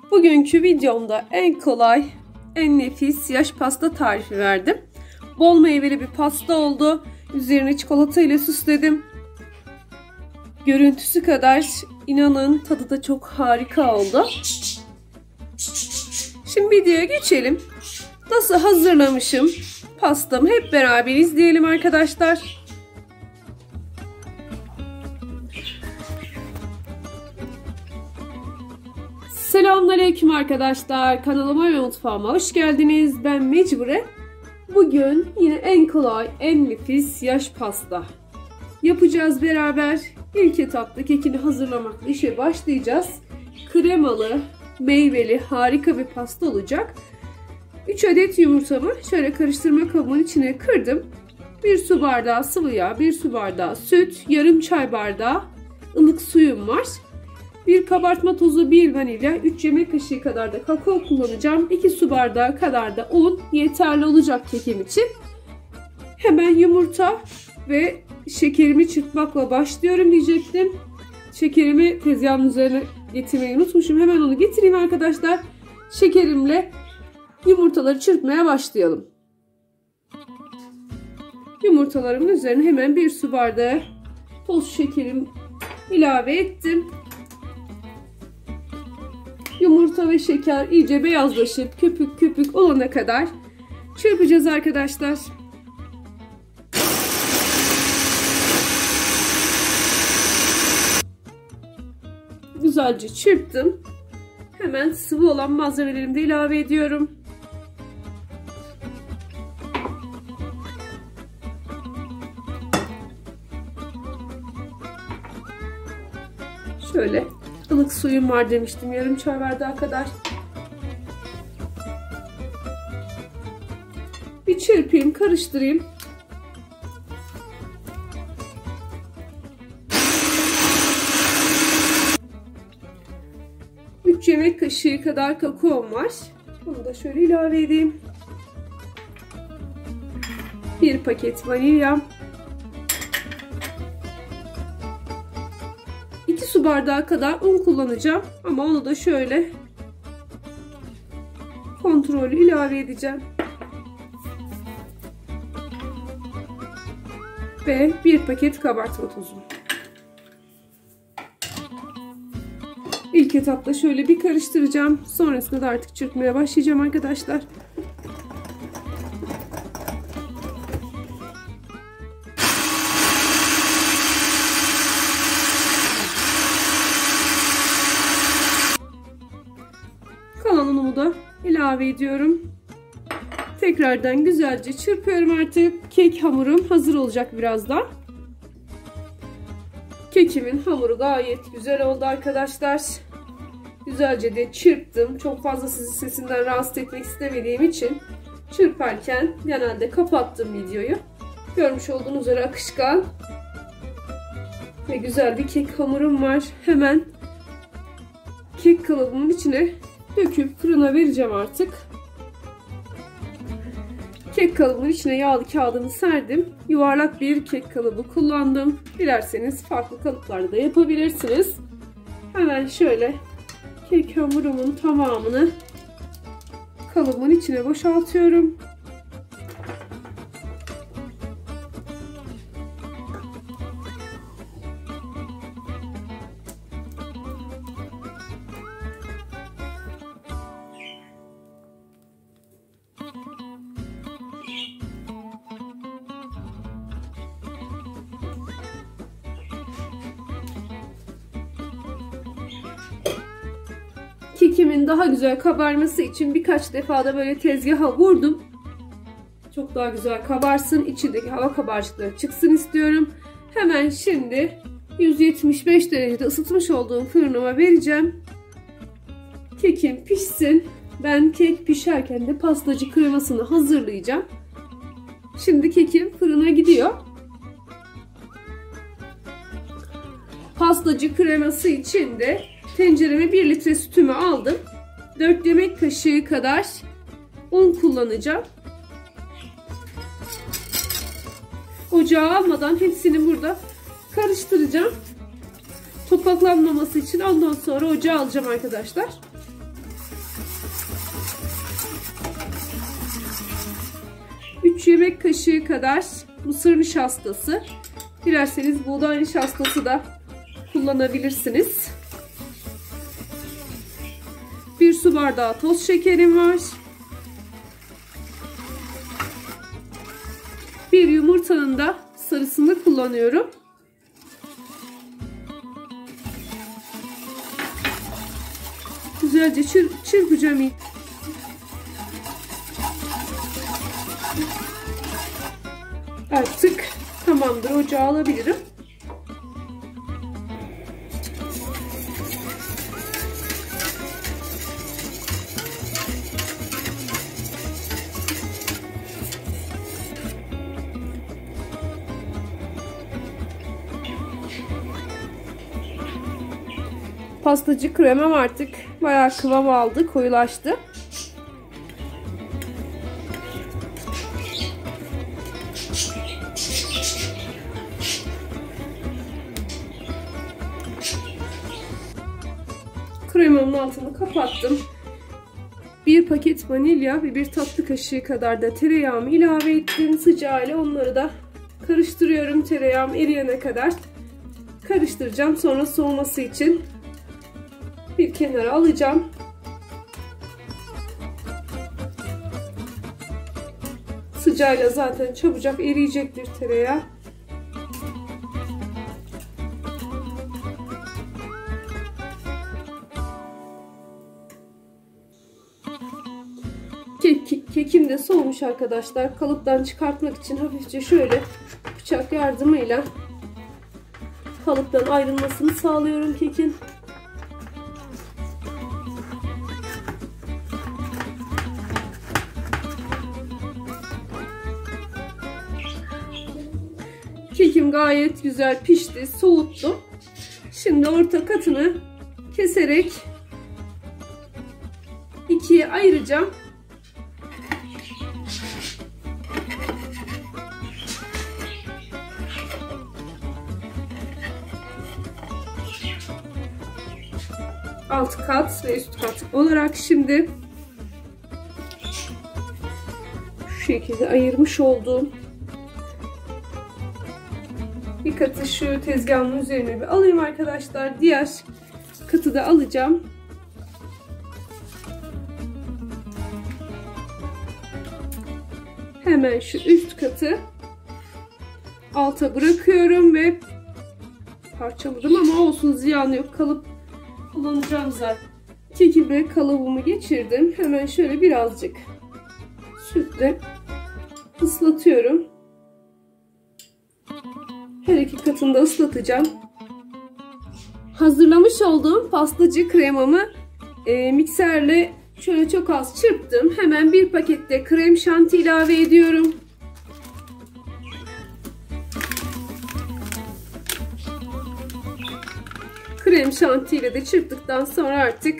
Bugünkü videomda en kolay, en nefis yaş pasta tarifi verdim. Bol meyveli bir pasta oldu. Üzerine çikolata ile süsledim. Görüntüsü kadar inanın tadı da çok harika oldu. Şimdi videoya geçelim. Nasıl hazırlamışım pastamı hep beraber izleyelim arkadaşlar. Selamünaleyküm arkadaşlar. Kanalıma ve mutfağıma hoş geldiniz. Ben Mecbure. Bugün yine en kolay, en nefis yaş pasta yapacağız beraber. İlk etapta kekini hazırlamakla işe başlayacağız. Kremalı, meyveli harika bir pasta olacak. 3 adet yumurtamı şöyle karıştırma kabımın içine kırdım. 1 su bardağı sıvı yağ, 1 su bardağı süt, yarım çay bardağı ılık suyum var. 1 kabartma tozu, 1 vanilya, 3 yemek kaşığı kadar da kakao kullanacağım. 2 su bardağı kadar da un yeterli olacak kekim için. Hemen yumurta ve şekerimi çırpmakla başlıyorum diyecektim. Şekerimi tezgahın üzerine getirmeyi unutmuşum. Hemen onu getireyim arkadaşlar. Şekerimle yumurtaları çırpmaya başlayalım. Yumurtalarımın üzerine hemen 1 su bardağı toz şekerim ilave ettim. Yumurta ve şeker iyice beyazlaşıp köpük köpük olana kadar çırpacağız arkadaşlar. Güzelce çırptım. Hemen sıvı olan malzemelerimi de ilave ediyorum. Şöyle ılık suyum var demiştim, yarım çay bardağı kadar. Bir çırpayım, karıştırayım. Üç yemek kaşığı kadar kakaom var. Bunu da şöyle ilave edeyim. 1 paket vanilya. 2 su bardağı kadar un kullanacağım. Ama onu da şöyle kontrollü ilave edeceğim. Ve 1 paket kabartma tozu. İlk etapta şöyle bir karıştıracağım. Sonrasında da artık çırpmaya başlayacağım arkadaşlar. Kalan unumu da ilave ediyorum. Tekrardan güzelce çırpıyorum artık. Kek hamurum hazır olacak birazdan. Kekimin hamuru gayet güzel oldu arkadaşlar. Güzelce de çırptım. Çok fazla sizi sesinden rahatsız etmek istemediğim için çırparken genelde kapattım videoyu. Görmüş olduğunuz üzere akışkan ve güzel bir kek hamurum var. Hemen kek kalıbımın içine döküp fırına vereceğim artık. Kek kalıbının içine yağlı kağıdımı serdim. Yuvarlak bir kek kalıbı kullandım. Dilerseniz farklı kalıplarda da yapabilirsiniz. Hemen şöyle kek hamurumun tamamını kalıbın içine boşaltıyorum. Kekimin daha güzel kabarması için birkaç defa da böyle tezgaha vurdum. Çok daha güzel kabarsın. İçindeki hava kabarcıkları çıksın istiyorum. Hemen şimdi 175 derecede ısıtmış olduğum fırınıma vereceğim. Kekim pişsin. Ben kek pişerken de pastacı kremasını hazırlayacağım. Şimdi kekim fırına gidiyor. Pastacı kreması için de tencereme 1 litre sütümü aldım. 4 yemek kaşığı kadar un kullanacağım. Ocağa almadan hepsini burada karıştıracağım. Topaklanmaması için ondan sonra ocağa alacağım arkadaşlar. 3 yemek kaşığı kadar mısır nişastası. Dilerseniz buğday nişastası da kullanabilirsiniz. 1 su bardağı toz şekerim var. 1 yumurtanın da sarısını kullanıyorum. Güzelce çırpacağım. Artık tamamdır. Ocağa alabilirim. Pastacı kremam artık bayağı kıvam aldı, koyulaştı. Kremamın altını kapattım. 1 paket vanilya ve 1 tatlı kaşığı kadar da tereyağımı ilave ettim. Sıcağıyla onları da karıştırıyorum. Tereyağım eriyene kadar karıştıracağım. Sonra soğuması için bir kenara alacağım. Sıcağıyla zaten çabucak eriyecektir tereyağı. Kekim de soğumuş arkadaşlar. Kalıptan çıkartmak için hafifçe şöyle bıçak yardımıyla kalıptan ayrılmasını sağlıyorum kekin. Kekim gayet güzel pişti, soğuttum. Şimdi orta katını keserek ikiye ayıracağım. Alt kat ve üst kat olarak şimdi şu şekilde ayırmış olduğum bir katı şu tezgahın üzerine bir alayım arkadaşlar. Diğer katı da alacağım. Hemen şu üst katı alta bırakıyorum ve parçaladım ama olsun, ziyan yok. Kalıp kullanacağım zaten. Kekime kalıbımı geçirdim. Hemen şöyle birazcık sütle ıslatıyorum. Her iki katını da ıslatacağım. Hazırlamış olduğum pastacı kremamı mikserle şöyle çok az çırptım. Hemen bir pakette krem şanti ilave ediyorum. Krem şanti ile de çırptıktan sonra artık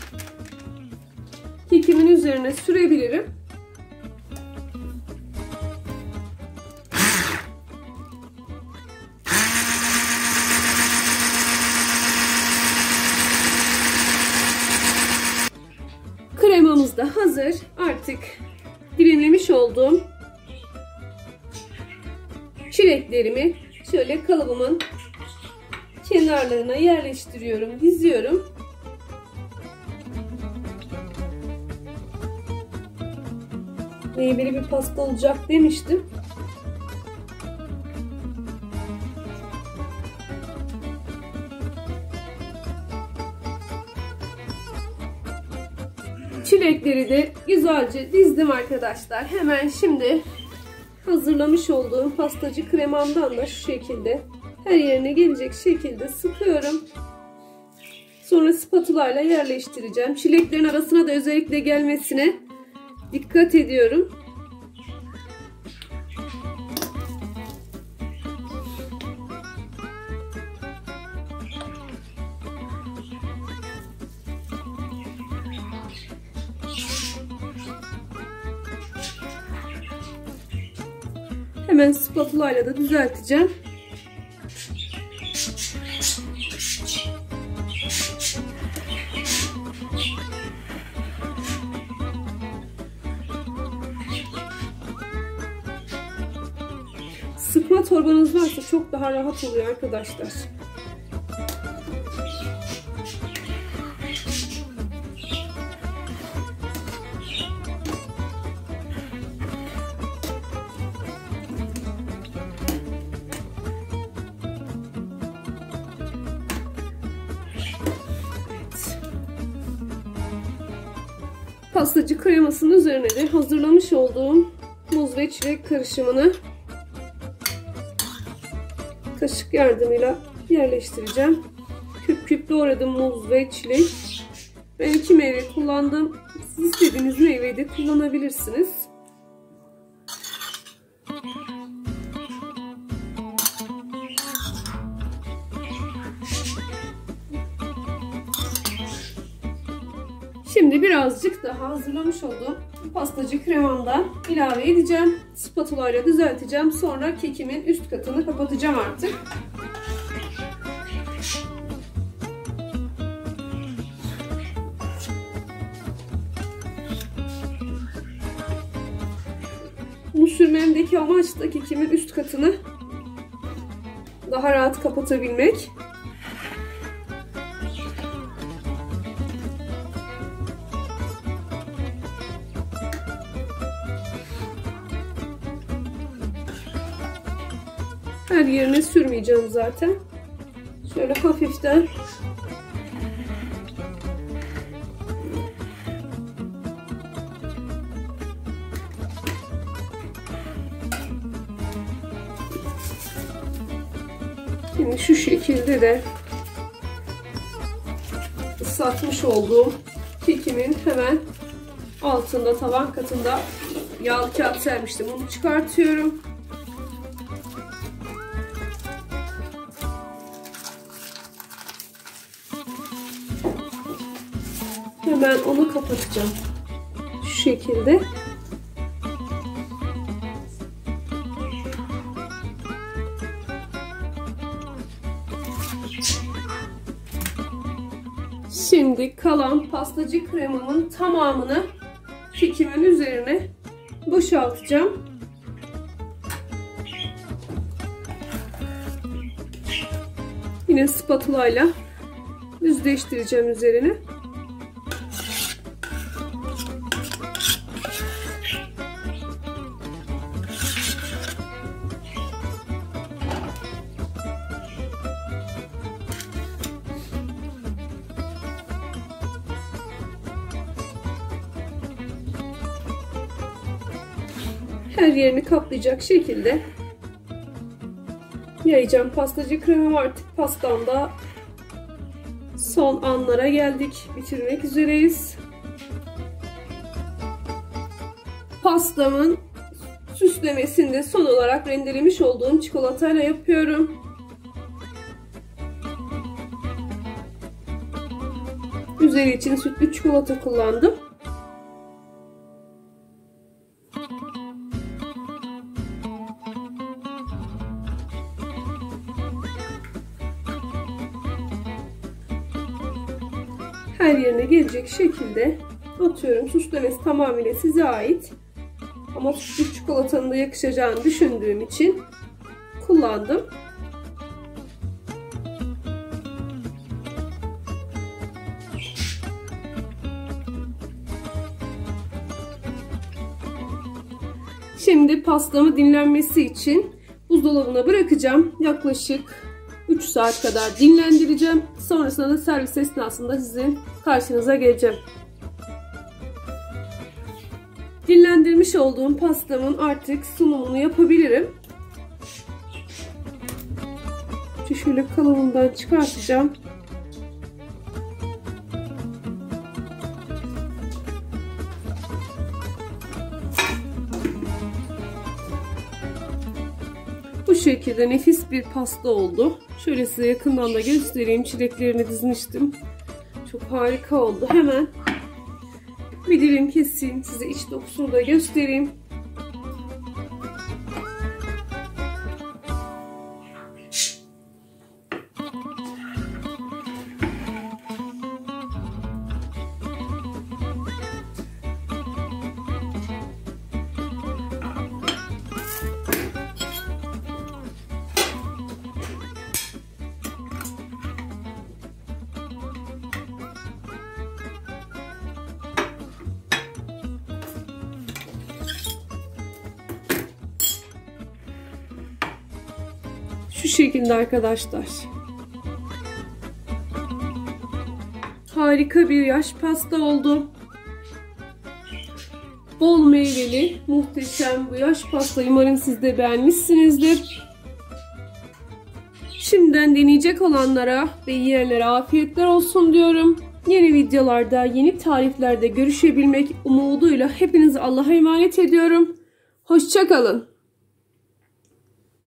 kekimin üzerine sürebilirim. Kremamız da hazır. Artık dilimlemiş olduğum çileklerimi şöyle kalıbımın kenarlarına yerleştiriyorum, diziyorum. Meyveli bir pasta olacak demiştim. Çilekleri de güzelce dizdim arkadaşlar. Hemen şimdi hazırlamış olduğum pastacı kremamdan da şu şekilde her yerine gelecek şekilde sıkıyorum. Sonra spatula ile yerleştireceğim. Çileklerin arasına da özellikle gelmesine dikkat ediyorum. Hemen spatula ile de düzelteceğim. Sıkma torbanız varsa çok daha rahat oluyor arkadaşlar. Pastacı kremasının üzerine de hazırlamış olduğum muz ve çilek karışımını kaşık yardımıyla yerleştireceğim. Küp küp doğradım muz ve çilek. Ben 2 meyve kullandım. Siz istediğiniz meyveyi de kullanabilirsiniz. Şimdi birazcık daha hazırlamış olduğum pastacı kremamdan ilave edeceğim. Spatula ile düzelteceğim. Sonra kekimin üst katını kapatacağım artık. Bu sürmemdeki amaç da kekimin üst katını daha rahat kapatabilmek. Her yerine sürmeyeceğim zaten. Şöyle hafiften şimdi şu şekilde de ıslatmış olduğum kekimin hemen altında, tavan katında yağlı kağıt sermiştim. Bunu çıkartıyorum. Hemen onu kapatacağım. Şu şekilde. Şimdi kalan pastacı kremamın tamamını kekimin üzerine boşaltacağım. Yine spatula ile düzleştireceğim üzerine. Her yerini kaplayacak şekilde yayacağım pastacı kremamı. Artık pastamda son anlara geldik. Bitirmek üzereyiz. Pastamın süslemesini de son olarak rendelemiş olduğum çikolatayla yapıyorum. Üzeri için sütlü çikolata kullandım. Her yerine gelecek şekilde atıyorum. Süslemesi tamamıyla size ait. Ama sütlü çikolatanın da yakışacağını düşündüğüm için kullandım. Şimdi pastamı dinlenmesi için buzdolabına bırakacağım. Yaklaşık 3 saat kadar dinlendireceğim. Sonrasında da servis esnasında sizin karşınıza geleceğim. Dinlendirmiş olduğum pastamın artık sunumunu yapabilirim. Şöyle kalıbından çıkartacağım. Bu şekilde nefis bir pasta oldu. Şöyle size yakından da göstereyim. Çileklerini dizmiştim. Çok harika oldu. Hemen bir dilim keseyim. Size iç dokusunu da göstereyim. Şu şekilde arkadaşlar. Harika bir yaş pasta oldu. Bol meyveli, muhteşem bu yaş pastayı umarım siz de beğenmişsinizdir. Şimdiden deneyecek olanlara ve yiyenlere afiyetler olsun diyorum. Yeni videolarda, yeni tariflerde görüşebilmek umuduyla hepinizi Allah'a emanet ediyorum. Hoşça kalın.